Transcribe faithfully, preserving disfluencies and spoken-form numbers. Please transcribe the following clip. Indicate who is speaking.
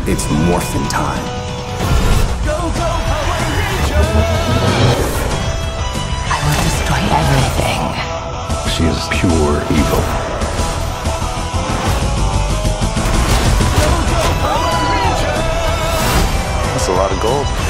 Speaker 1: It's morphin' time.
Speaker 2: Go, go, Power Rangers!
Speaker 3: I will destroy everything.
Speaker 4: She is pure evil.
Speaker 2: Go, go, Power Rangers!
Speaker 4: That's a lot of gold.